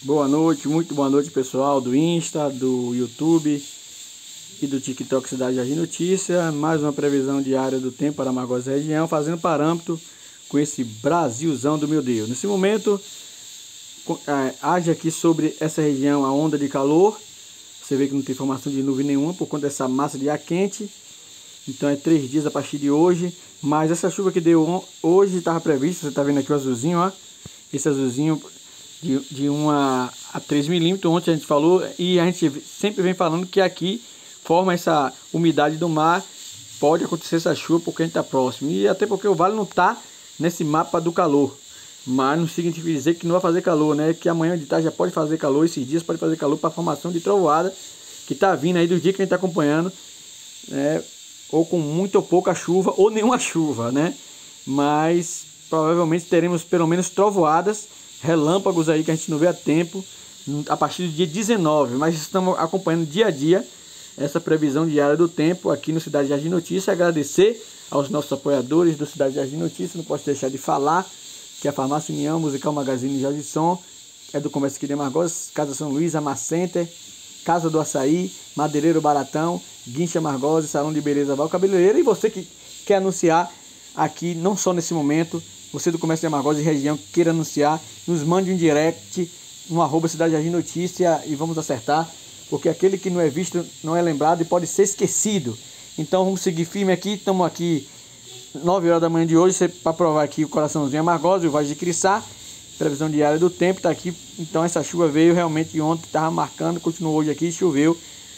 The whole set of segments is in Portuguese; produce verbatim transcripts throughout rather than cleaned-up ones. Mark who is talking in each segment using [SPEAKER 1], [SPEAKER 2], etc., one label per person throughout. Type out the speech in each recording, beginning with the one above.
[SPEAKER 1] Boa noite, muito boa noite pessoal do Insta, do YouTube e do TikTok Cidade Jardim Notícia. Mais uma previsão diária do tempo para Amargosa região, fazendo parâmetro com esse Brasilzão do meu Deus. Nesse momento, é, age aqui sobre essa região a onda de calor. Você vê que não tem formação de nuvem nenhuma por conta dessa massa de ar quente. Então é três dias a partir de hoje. Mas essa chuva que deu hoje estava prevista, você está vendo aqui o azulzinho, ó. Esse azulzinho de, de um a três milímetros, ontem a gente falou, e a gente sempre vem falando que aqui forma essa umidade do mar, pode acontecer essa chuva porque a gente está próximo, e até porque o vale não está nesse mapa do calor, mas não significa dizer que não vai fazer calor, né? Que amanhã de tarde já pode fazer calor, esses dias pode fazer calor para a formação de trovoada, que está vindo aí do dia que a gente está acompanhando, né? Ou com muita ou pouca chuva, ou nenhuma chuva, né? Mas provavelmente teremos pelo menos trovoadas, relâmpagos aí que a gente não vê há tempo, a partir do dia dezenove, mas estamos acompanhando dia a dia essa previsão diária do tempo aqui no Cidade Jardim Notícia. Agradecer aos nossos apoiadores do Cidade Jardim Notícia, não posso deixar de falar que a Farmácia União, Musical Magazine Jardim Som, é do Comércio aqui de Amargosa, Casa São Luís, Amar Center, Casa do Açaí, Madeireiro Baratão, Guincha Amargosa, Salão de Beleza Val Cabeleireiro. E você que quer anunciar aqui, não só nesse momento, você do Comércio de Amargosa e região que queira anunciar, nos mande um direct no arroba Cidade Jardim Notícia e vamos acertar, porque aquele que não é visto não é lembrado e pode ser esquecido. Então vamos seguir firme aqui, estamos aqui nove horas da manhã de hoje, para provar aqui o coraçãozinho Amargosa e o Vale de Criçá, previsão diária do tempo, está aqui. Então essa chuva veio realmente ontem, estava marcando, continuou hoje aqui, choveu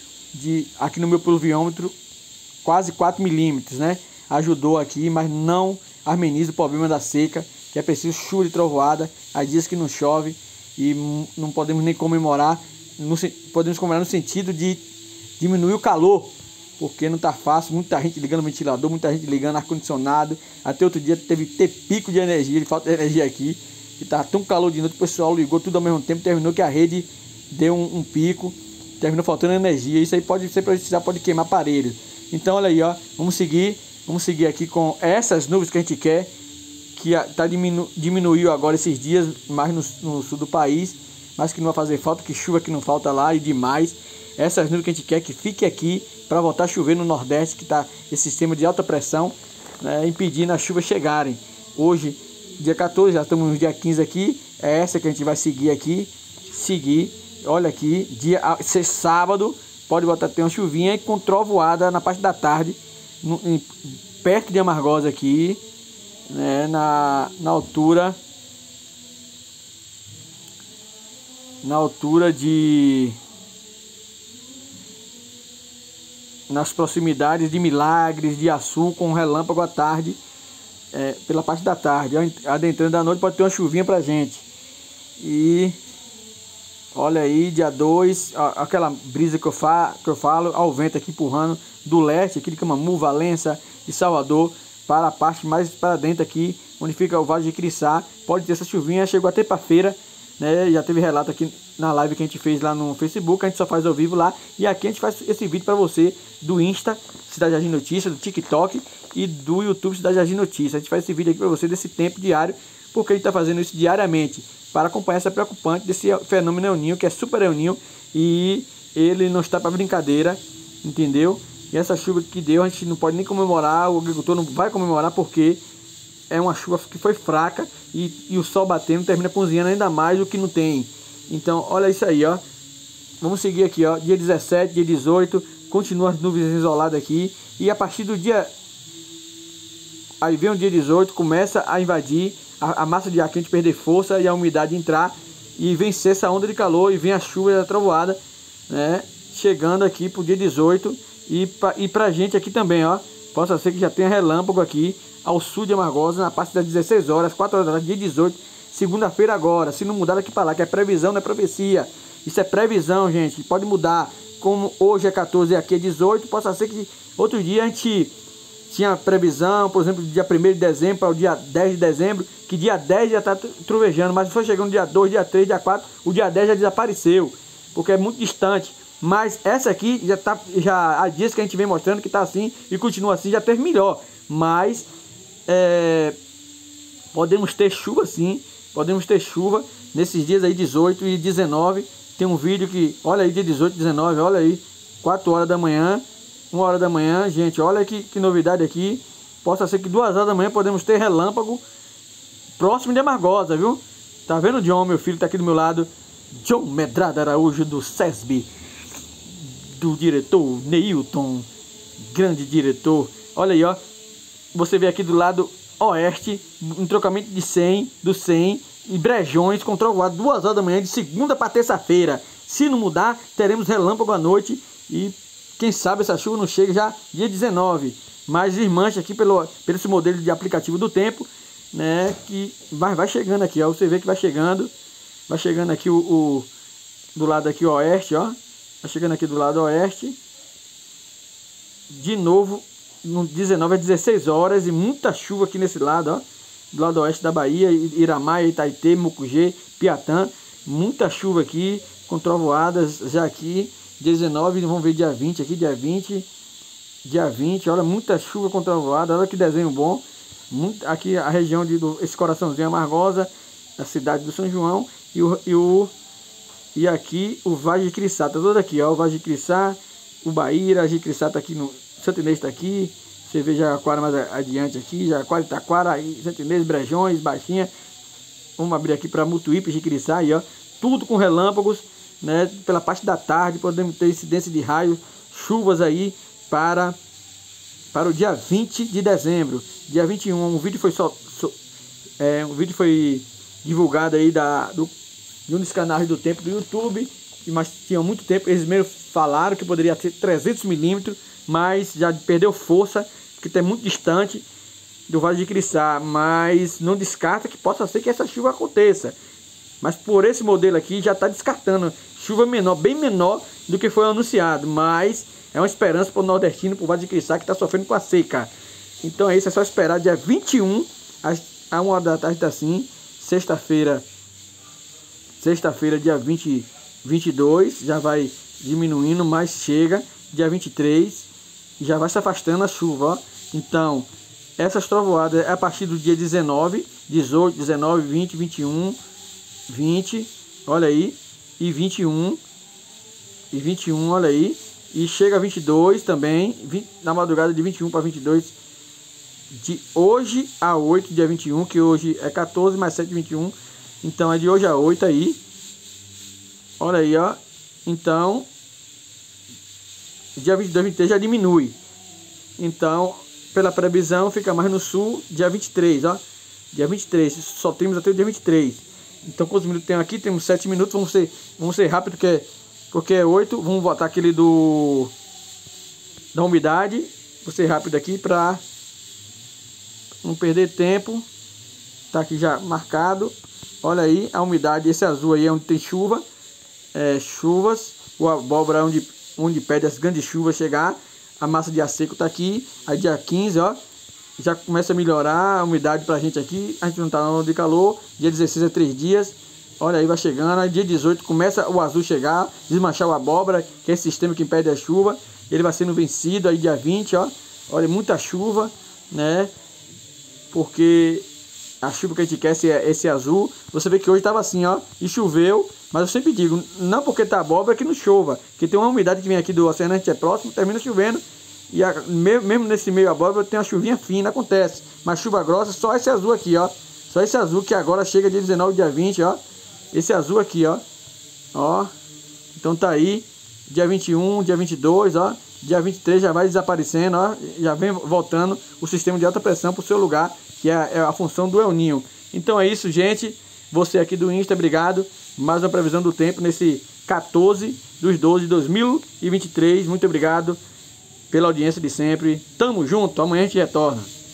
[SPEAKER 1] de, aqui no meu pluviômetro quase quatro milímetros, né? Ajudou aqui, mas não ameniza o problema da seca, que é preciso chuva de trovoada. Há dias que não chove e não podemos nem comemorar, no, podemos comemorar no sentido de diminuir o calor, porque não está fácil, muita gente ligando ventilador, muita gente ligando ar-condicionado. Até outro dia teve ter pico de energia, de falta de energia aqui, que estava tão calor de noite, o pessoal ligou tudo ao mesmo tempo, terminou que a rede deu um, um pico, terminou faltando energia. Isso aí pode ser precisar, pode queimar aparelhos. Então olha aí, ó, vamos seguir, vamos seguir aqui com essas nuvens que a gente quer, que tá diminu, diminuiu agora esses dias, mais no, no sul do país, mas que não vai fazer falta, que chuva que não falta lá e demais. Essas nuvens que a gente quer que fique aqui para voltar a chover no Nordeste, que está esse sistema de alta pressão, né, impedindo as chuvas chegarem. Hoje, dia quatorze, já estamos no dia quinze aqui, é essa que a gente vai seguir aqui, seguir, olha aqui, dia, ser sábado, pode botar ter uma chuvinha com trovoada na parte da tarde, no, em, perto de Amargosa aqui, né, na, na altura na altura de nas proximidades de Milagres, de Açu, com relâmpago à tarde, é, pela parte da tarde, adentrando da noite pode ter uma chuvinha pra gente. E olha aí, dia dois, aquela brisa que eu, fa, que eu falo, ao vento aqui empurrando do leste, aqui de Camamu, Valença e Salvador, para a parte mais para dentro aqui, onde fica o Vale de Criçá, pode ter essa chuvinha. Chegou até para feira, né? Já teve relato aqui na live que a gente fez lá no Facebook, a gente só faz ao vivo lá, e aqui a gente faz esse vídeo para você do Insta, Cidade Jardim Notícia, do TikTok e do YouTube Cidade Jardim Notícia. A gente faz esse vídeo aqui para você desse tempo diário, porque a gente está fazendo isso diariamente, para acompanhar essa preocupante desse fenômeno El Niño, que é super El Niño, e ele não está para brincadeira, entendeu? E essa chuva que deu, a gente não pode nem comemorar, o agricultor não vai comemorar, porque é uma chuva que foi fraca e, e o sol batendo termina cozinhando ainda mais do que não tem. Então olha isso aí, ó. Vamos seguir aqui, ó. Dia dezessete, dia dezoito, continua as nuvens isoladas aqui, e a partir do dia, aí vem o dia dezoito, começa a invadir a, a massa de ar quente, perder força e a umidade entrar e vencer essa onda de calor, e vem a chuva e a trovoada, né, chegando aqui pro dia dezoito. E pra, e pra gente aqui também, ó, possa ser que já tenha relâmpago aqui ao sul de Amargosa, na parte das dezesseis horas, quatro horas da tarde, dia dezoito, segunda-feira agora, se não mudar daqui para lá, que é previsão, não é profecia, isso é previsão, gente, pode mudar, como hoje é quatorze e aqui é dezoito, possa ser que outro dia a gente tinha previsão, por exemplo, dia primeiro de dezembro para o dia dez de dezembro, que dia dez já está trovejando, mas foi chegando dia dois, dia três, dia quatro, o dia dez já desapareceu, porque é muito distante. Mas essa aqui já tá, já há dias que a gente vem mostrando que está assim e continua assim, já teve melhor. Mas é, podemos ter chuva sim, podemos ter chuva nesses dias aí, dezoito e dezenove, tem um vídeo que, olha aí, dia dezoito e dezenove, olha aí, quatro horas da manhã, uma hora da manhã, gente, olha que, que novidade aqui. Possa ser que duas horas da manhã podemos ter relâmpago próximo de Amargosa, viu? Tá vendo, John, meu filho, tá aqui do meu lado. John Medrado Araújo, do SESB, do diretor Neilton, grande diretor. Olha aí, ó, você vê aqui do lado oeste, um trocamento de cem, do cem, e brejões com trovoada, duas horas da manhã, de segunda para terça-feira. Se não mudar, teremos relâmpago à noite e quem sabe essa chuva não chega já dia dezenove. Mas desmancha aqui pelo, pelo esse modelo de aplicativo do tempo, né? Que vai, vai chegando aqui, ó. Você vê que vai chegando, vai chegando aqui o, o do lado aqui oeste, ó. Vai chegando aqui do lado oeste. De novo, no dezenove às dezesseis horas e muita chuva aqui nesse lado, ó. Do lado oeste da Bahia, Iramaia, Itaitê, Mucugê, Piatã, muita chuva aqui, com trovoadas já aqui, dezenove, vamos ver dia vinte aqui, dia vinte, dia vinte, olha, muita chuva com trovoada, olha que desenho bom, muito, aqui a região de do, esse coraçãozinho Amargosa, a cidade do São João, e, o, e, o, e aqui o Vale de Criçá, tá todo aqui, ó, o Vale de Criçá, o Baíra, a Jicriçá tá aqui, no Santo Inês tá aqui, você vê Jaguaquara mais adiante aqui, Jaguaquara, Itaquara, Santo Inês, Brejões, Baixinha. Vamos abrir aqui para Mutuípe, Jicriçá, aí, ó. Tudo com relâmpagos, né? Pela parte da tarde, podemos ter incidência de raios, chuvas aí para, para o dia vinte de dezembro. Dia vinte e um, um vídeo foi só, só é, um vídeo foi divulgado aí da, do, de um dos canais do tempo do YouTube, mas tinha muito tempo, eles mesmo falaram que poderia ter trezentos milímetros, mas já perdeu força, porque está muito distante do Vale de Criçá, mas não descarta que possa ser que essa chuva aconteça. Mas por esse modelo aqui já está descartando chuva menor, bem menor do que foi anunciado, mas é uma esperança para o nordestino, para o Vale de Criçá, que está sofrendo com a seca. Então é isso, é só esperar dia vinte e um, às uma hora da tarde, tá assim, sexta-feira, sexta-feira, dia vinte, vinte e dois, já vai diminuindo, mas chega, dia vinte e três, já vai se afastando a chuva, ó. Então, essas trovoadas é a partir do dia dezenove, dezoito, dezenove, vinte, vinte e um, vinte, olha aí, e vinte e um, e vinte e um, olha aí, e chega a vinte e dois também, vinte, na madrugada de vinte e um para vinte e dois, de hoje a oito, dia vinte e um, que hoje é quatorze mais sete, vinte e um, então é de hoje a oito aí, olha aí, ó, então, dia vinte e dois, vinte e três já diminui, então, pela previsão, fica mais no sul, dia vinte e três, ó, dia vinte e três, só temos até o dia vinte e três, então quantos minutos tem aqui? Temos sete minutos, vamos ser, vamos ser rápido, porque, porque é oito, vamos botar aquele do, da umidade, vou ser rápido aqui para não perder tempo, tá aqui já marcado, olha aí, a umidade, esse azul aí é onde tem chuva, é, chuvas, o abóbora é onde, onde pede as grandes chuvas chegar, a massa de ar seco tá aqui, aí dia quinze, ó, já começa a melhorar a umidade pra gente aqui, a gente não tá na onda de calor, dia dezesseis é três dias, olha aí, vai chegando, aí dia dezoito começa o azul chegar, desmanchar o abóbora, que é esse sistema que impede a chuva, ele vai sendo vencido, aí dia vinte, ó, olha, muita chuva, né, porque a chuva que a gente quer é esse azul, você vê que hoje tava assim, ó, e choveu, mas eu sempre digo, não porque tá abóbora que não chova, que tem uma umidade que vem aqui do oceano, a gente é próximo, termina chovendo, e a, mesmo nesse meio abóbora tem uma chuvinha fina, acontece, mas chuva grossa, só esse azul aqui, ó, só esse azul que agora chega dia dezenove, dia vinte, ó, esse azul aqui, ó, ó, então tá aí, dia vinte e um, dia vinte e dois, ó, dia vinte e três já vai desaparecendo, ó, já vem voltando o sistema de alta pressão pro seu lugar, que é, é a função do El Ninho. Então é isso, gente, você aqui do Insta, obrigado, mais uma previsão do tempo nesse quatorze dos doze de dois mil e vinte e três, muito obrigado pela audiência de sempre, tamo junto, amanhã a gente retorna.